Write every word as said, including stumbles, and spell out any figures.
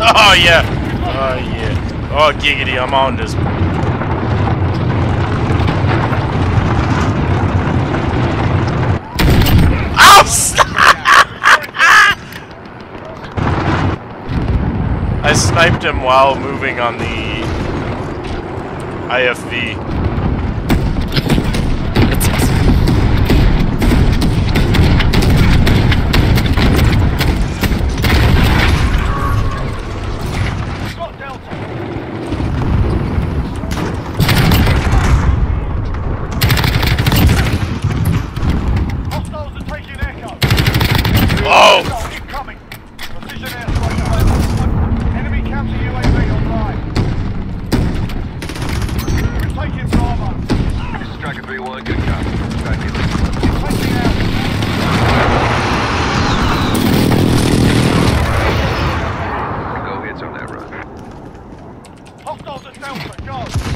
Oh yeah. Oh yeah. Oh giggity, I'm on this. Oh! I sniped him while moving on the I F V. Oh! Incoming. Precision airstrike. Enemy counter U A V online. We're taking Bravo. This is Striker three one, good copy. Back in. Taking out. Go hits on that run. Hostiles at Delta, go.